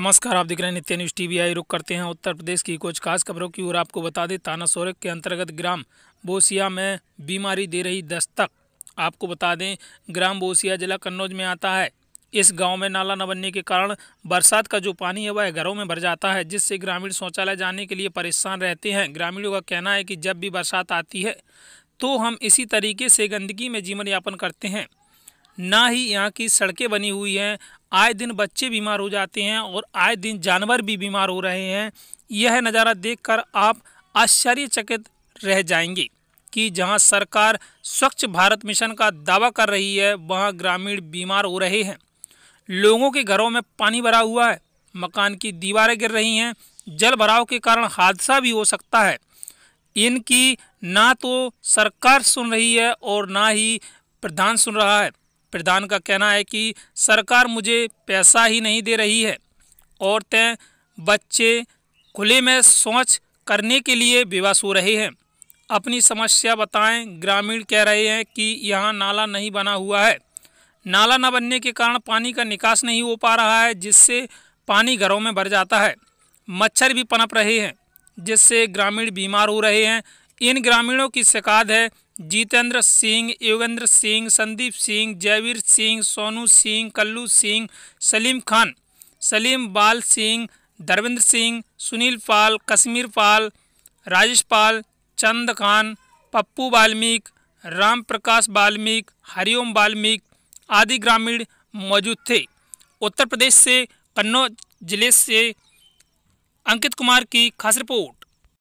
नमस्कार, आप देख रहे हैं नित्य न्यूज़ टीवी। आई रुक करते हैं उत्तर प्रदेश की कुछ खास खबरों की ओर। आपको बता दें, थाना सोरेक के अंतर्गत ग्राम बोसिया में बीमारी दे रही दस्तक। आपको बता दें, ग्राम बोसिया जिला कन्नौज में आता है। इस गांव में नाला न बनने के कारण बरसात का जो पानी है वह घरों में भर जाता है, जिससे ग्रामीण शौचालय जाने के लिए परेशान रहते हैं। ग्रामीणों का कहना है कि जब भी बरसात आती है तो हम इसी तरीके से गंदगी में जीवन यापन करते हैं। ना ही यहाँ की सड़कें बनी हुई हैं, आए दिन बच्चे बीमार हो जाते हैं और आए दिन जानवर भी बीमार हो रहे हैं। यह नज़ारा देखकर आप आश्चर्यचकित रह जाएंगे कि जहां सरकार स्वच्छ भारत मिशन का दावा कर रही है, वहां ग्रामीण बीमार हो रहे हैं। लोगों के घरों में पानी भरा हुआ है, मकान की दीवारें गिर रही हैं। जल भराव के कारण हादसा भी हो सकता है। इनकी ना तो सरकार सुन रही है और ना ही प्रधान सुन रहा है। प्रधान का कहना है कि सरकार मुझे पैसा ही नहीं दे रही है। औरतें, बच्चे खुले में शौच करने के लिए बेबस हो रहे हैं। अपनी समस्या बताएं। ग्रामीण कह रहे हैं कि यहाँ नाला नहीं बना हुआ है। नाला न बनने के कारण पानी का निकास नहीं हो पा रहा है, जिससे पानी घरों में भर जाता है। मच्छर भी पनप रहे हैं, जिससे ग्रामीण बीमार हो रहे हैं। इन ग्रामीणों की शिकायत है जितेंद्र सिंह, योगेंद्र सिंह, संदीप सिंह, जयवीर सिंह, सोनू सिंह, कल्लू सिंह, सलीम खान, सलीम बाल सिंह, धर्मेंद्र सिंह, सुनील पाल, कश्मीर पाल, राजेश पाल, चंद खान, पप्पू वाल्मीक, राम प्रकाश वाल्मीक, हरिओम वाल्मीक आदि ग्रामीण मौजूद थे। उत्तर प्रदेश से कन्नौज जिले से अंकित कुमार की खास रिपोर्ट।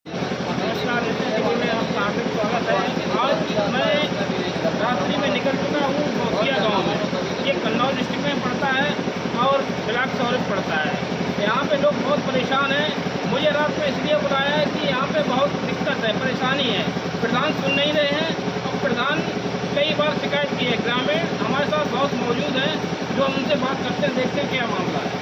आज मैं रात्रि में निकल चुका हूँ बोसिया गांव में। ये कन्नौज डिस्ट्रिक्ट में पड़ता है और ब्लॉक सोरेक पड़ता है। यहाँ पे लोग बहुत परेशान हैं। मुझे रात में इसलिए बुलाया है कि यहाँ पे बहुत दिक्कत है, परेशानी है। प्रधान सुन नहीं रहे हैं और प्रधान कई बार शिकायत की है। ग्रामीण हमारे साथ बहुत मौजूद हैं, जो हम उनसे बात करते हैं, देखते हैं क्या मामला है।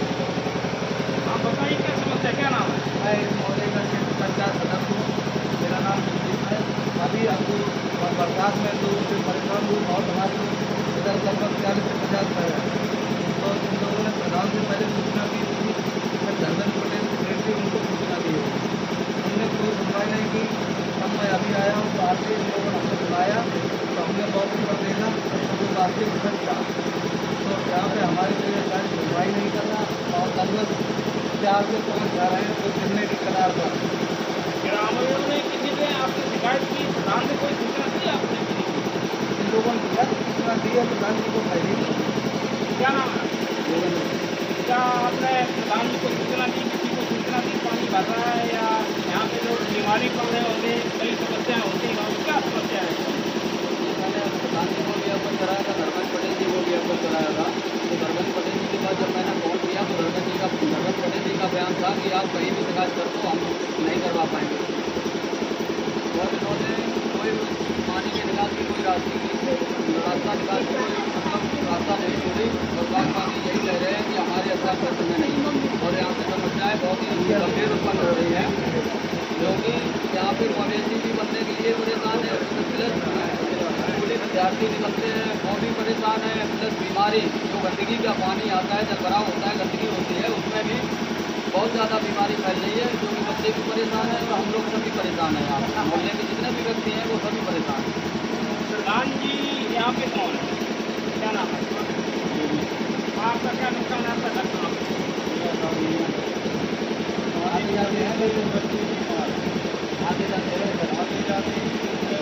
आप बताइए क्या समस्या, क्या नाम है? मैं पंचायत सदस्य हूँ, मेरा नाम है। अभी आपको बरसात में तो परेशान हुई बहुत। हमारी इधर लगभग 40 से 50 घर है। तो इन लोगों ने प्रधान से पहले सूचना की थी, फिर धर्मेंद्र पटेल सेक्रेटरी उनको सूचना दी है। हमने कोई सुनवाई नहीं की। अब मैं अभी आया हूँ, बाहर से इन लोगों ने हमको बुलाया तो हमने बॉक्स पर देखा तो काफ़ी खर्च था। तो यहाँ पे हमारी कोई सुनवाई नहीं कर रहा और लगभग 4 से 5 घर हैं तो गिरने की कगार पर। ग्रामीणों ने किसी ने आपसे शिकायत की, प्रधान से कोई सूचना दी आपने? इन लोगों ने दिया सूचना दी है, प्रधान जी को पहले ही। क्या नाम है? क्या आपने प्रधान जी को सूचना दी, किसी को सूचना दी पानी भर रहा है या यहाँ पे लोग बीमारी पड़ रहे होंगे, कई समस्याएं होती हैं गाँव में, क्या समस्या है? मैंने प्रधान जी को भी अवगत कराया था, धर्मेंद्र पटेल जी को भी अवगत कराया था। तो धर्मेंद्र पटेल जी के बाद जब मैंने फोन किया तो धर्मेंद्र पटेल जी का बयान था कि आप कहीं भी शिकायत कर दो, हम नहीं करवा पाएंगे। और इन्होंने कोई पानी के निकाल की कोई रास्ता निकाल की कोई रास्ता नहीं छोड़ी और बागबानी यही कह रहे हैं कि हमारे हस्ताक्षर में नहीं। और यहाँ पे समस्याएँ बहुत ही गंभीर उत्पन्न हो रही है, क्योंकि यहाँ पे मवेशी भी बनने के लिए परेशान है, प्लस विद्यार्थी निकलते हैं वो भी परेशान है, प्लस बीमारी जो गंदगी का पानी आता है, जल भराव होता है, गंदगी होती है, उसमें भी बहुत ज़्यादा बीमारी फैल रही है। जो कि बच्चे भी परेशान हैं और हम लोग सभी परेशान हैं। यहाँ मोहल्ले के जितने भी व्यक्ति हैं वो सभी परेशान हैं। प्रधान जी यहाँ पे कौन है, क्या नाम है आपका? क्या नुकसान है आपका? घर कहाँ आगे जाते हैं तो बच्चे आगे जाते हैं, आगे जाते हैं।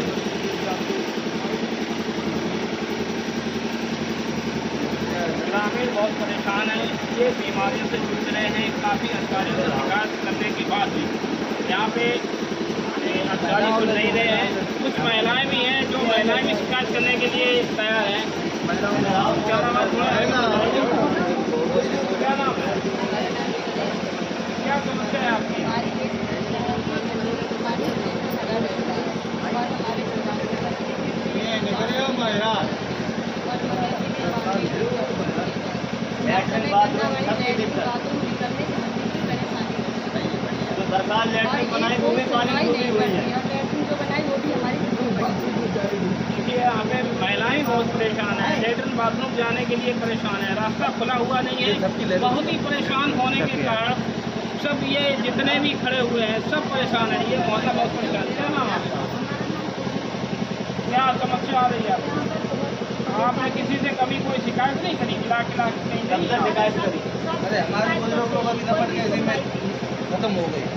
ग्रामीण बहुत परेशान हैं, ये बीमारियों से जूझ रहे हैं। काफ़ी अधिकारियों से शिकायत करने के बाद भी यहाँ पे अधिकारी सुन नहीं रहे हैं। कुछ महिलाएं भी हैं, जो महिलाएं भी शिकायत करने के लिए तैयार हैं। क्या नाम है? क्या समस्या है आपकी? सरकार लैट्रिन बनाई वो भी पानी हुई है। देखिए यहाँ पे महिलाएं बहुत परेशान हैं। लैट्रिन बाथरूम जाने के लिए परेशान है, रास्ता खुला हुआ नहीं है। बहुत ही परेशान होने के कारण सब ये जितने भी खड़े हुए हैं सब परेशान है। ये मोहल्ला बहुत परेशान है। क्या नाम आपका? क्या समस्या आ रही है आपको? आपने किसी से कभी कोई शिकायत नहीं करी? खिला कहीं नहीं शिकायत करी? अरे हमारे बुजुर्ग लोग अभी निपट गए, इसी में खत्म हो गई,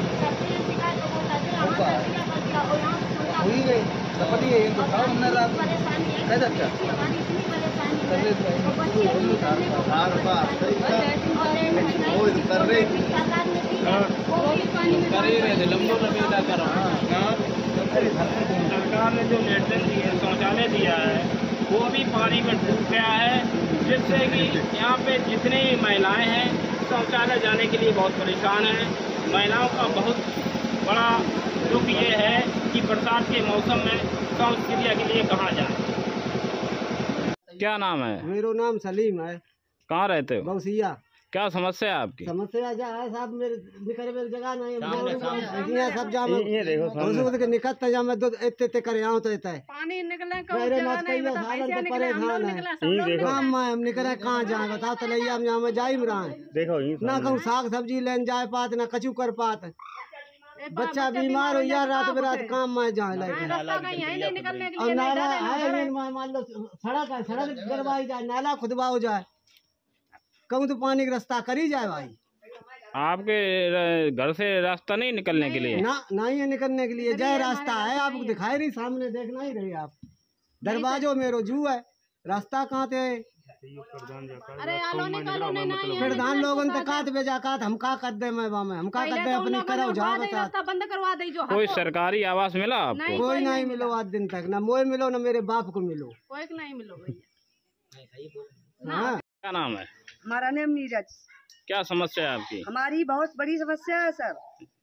हुई गई निपट गई। तो था हमने रात कैसे अच्छा सरकार ने जो लेटरिन दिए, शौचालय दिया है, वो भी पानी में डूब गया है, जिससे कि यहाँ पे जितनी महिलाएं हैं शौचालय जाने के लिए बहुत परेशान हैं। महिलाओं का बहुत बड़ा दुख ये है कि बरसात के मौसम में शौच क्रिया के लिए कहाँ जाए। क्या नाम है? मेरा नाम सलीम है। कहाँ रहते हो? बौसिया। क्या समस्या है आपकी? समस्या जा है साहब, मेरे निकल मेरी जगह नहीं है सब जाम ये देखो उसको के निकलता जा मैं दो इतने करे आऊं तो इतना है पानी निकले को मेरे मत कहियो सालन तो परेशान है। काम में हम निकले कहां जाए बताओ? तो लैया हम यहां में जा ही रहा है। देखो ना कहूं साग सब्जी लेन जाए पात ना कचू कर पात, बच्चा बीमार हो यार रात बेरात काम में जाए लगे। और नाला है मान लो सड़क गरवाई जाए, नाला खुदवा हो जाए, कहूँ तो पानी का रास्ता करी जाए भाई। आपके घर से रास्ता नहीं निकलने के लिए? ना नहीं है निकलने के लिए, जय रास्ता है आपको दिखाई रही, सामने देखना ही रही आप। दरवाजो मेरो जू है, रास्ता कहाँ थे? प्रधान लोगों ने काट भेजा काट, हम का कर दे मैं हम का कर दे अपनी करो जाओ रास्ता बंद करवा दे। जो कोई सरकारी आवास मिला आपको? कोई नहीं मिलो आज दिन तक, ना मोए मिलो ना मेरे बाप को मिलो, कोई नहीं मिलो भैया। हाँ। क्या नाम है? हमारा नाम नीरज। क्या समस्या है आपकी? हमारी बहुत बड़ी समस्या है सर।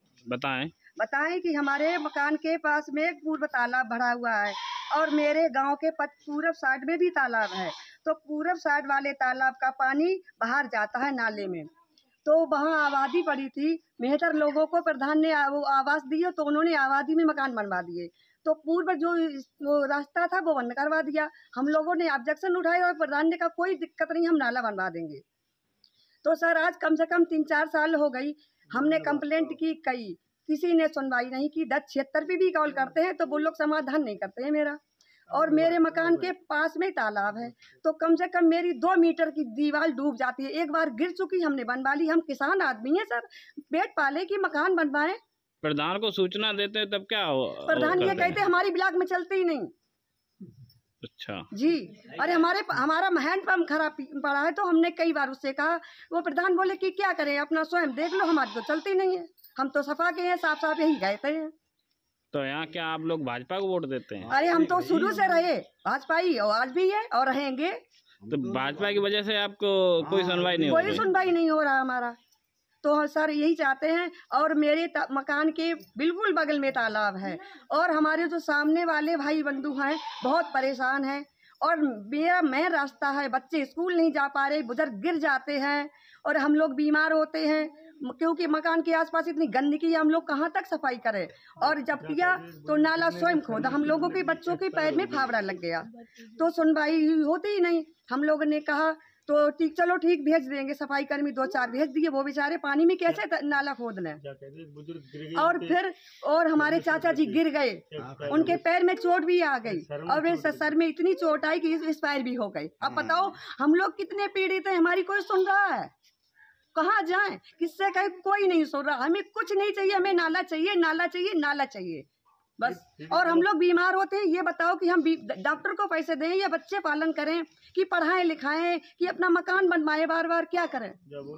बताएं कि हमारे मकान के पास में एक पूर्व तालाब भरा हुआ है और मेरे गांव के पूरब साइड में भी तालाब है। तो पूरब साइड वाले तालाब का पानी बाहर जाता है नाले में, तो वहाँ आबादी पड़ी थी। मेहतर लोगों को प्रधान ने आवास दिए, तो उन्होंने आबादी में मकान बनवा दिए। तो पूर्व जो रास्ता था वो बंद करवा दिया। हम लोगों ने ऑब्जेक्शन उठाए और प्रधान ने कहा कोई दिक्कत नहीं, हम नाला बनवा देंगे। तो सर आज कम से कम 3-4 साल हो गई, हमने कंप्लेंट की कई, किसी ने सुनवाई नहीं की। 1076 पे भी कॉल करते हैं तो वो लोग समाधान नहीं करते हैं मेरा। और मेरे मकान के पास में तालाब है, तो कम से कम मेरी 2 मीटर की दीवार डूब जाती है। एक बार गिर चुकी, हमने बनवा ली। हम किसान आदमी हैं सर, पेट पाले कि मकान बनवाएं। प्रधान को सूचना देते हैं तब क्या हो? प्रधान ये कहते हमारी ब्लॉक में चलते ही नहीं। अच्छा जी, अरे हमारा हैंड पंप खराब पड़ा है, तो हमने कई बार उससे कहा। वो प्रधान बोले कि क्या करें, अपना स्वयं देख लो, हमारी तो चलती नहीं है, हम तो सफा के हैं, साफ साफ यही कहते हैं। तो यहाँ क्या आप लोग भाजपा को वोट देते हैं? अरे हम तो शुरू से रहे भाजपा ही, और आज भी है और रहेंगे। तो भाजपा की वजह से आपको कोई सुनवाई नहीं? कोई सुनवाई नहीं हो रहा हमारा। तो सर यही चाहते हैं। और मेरे मकान के बिल्कुल बगल में तालाब है, और हमारे जो सामने वाले भाई बंधु हैं बहुत परेशान हैं। और मेरा मेन रास्ता है, बच्चे स्कूल नहीं जा पा रहे, बुजुर्ग गिर जाते हैं और हम लोग बीमार होते हैं, क्योंकि मकान के आसपास इतनी गंदगी है, हम लोग कहाँ तक सफाई करें। और जब किया तो नाला स्वयं खोदा, हम लोगों के बच्चों के पैर में फावड़ा लग गया, तो सुनवाई होती ही नहीं। हम लोगों ने कहा तो ठीक, चलो ठीक, भेज देंगे, सफाई कर्मी 2-4 भेज दिए, वो बेचारे पानी में कैसे नाला खोद लें। और फिर और हमारे चाचा जी गिर गए, उनके पैर में चोट भी आ गई, और वे सर में इतनी चोट आई कि एक्सपायर भी हो गई। अब बताओ हम लोग कितने पीड़ित हैं, हमारी कोई सुन रहा है? कहाँ जाएं, किससे कहे, कोई नहीं सुन रहा। हमें कुछ नहीं चाहिए, हमें नाला चाहिए, नाला चाहिए, नाला चाहिए बस। और हम लोग बीमार होते हैं, ये बताओ कि हम डॉक्टर को पैसे दें या बच्चे पालन करें, कि पढ़ाएं लिखाएं, कि अपना मकान बनवाएं, बार बार क्या करें?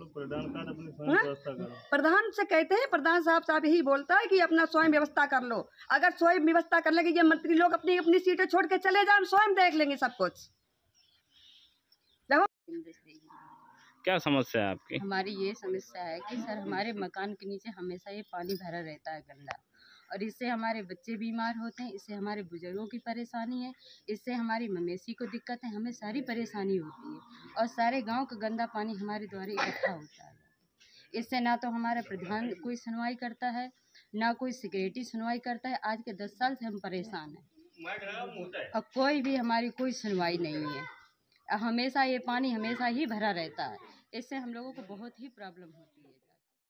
प्रधान से कहते हैं, प्रधान साहब यही बोलता है कि अपना स्वयं व्यवस्था कर लो। अगर स्वयं व्यवस्था कर लेंगे, ये मंत्री लोग अपनी अपनी सीटें छोड़ के चले जाए, हम स्वयं देख लेंगे सब कुछ। क्या समस्या है आपकी? हमारी ये समस्या है कि सर हमारे मकान के नीचे हमेशा ये पानी भरा रहता है गंदा, और इससे हमारे बच्चे बीमार होते हैं, इससे हमारे बुजुर्गों की परेशानी है, इससे हमारी मवेशी को दिक्कत है, हमें सारी परेशानी होती है, और सारे गांव का गंदा पानी हमारे द्वारा इकट्ठा होता है। इससे ना तो हमारा प्रधान कोई सुनवाई करता है, ना कोई सिक्योरिटी सुनवाई करता है। आज के 10 साल से हम परेशान हैं और कोई भी हमारी कोई सुनवाई नहीं है। हमेशा ये पानी हमेशा ही भरा रहता है, इससे हम लोगों को बहुत ही प्रॉब्लम होती है।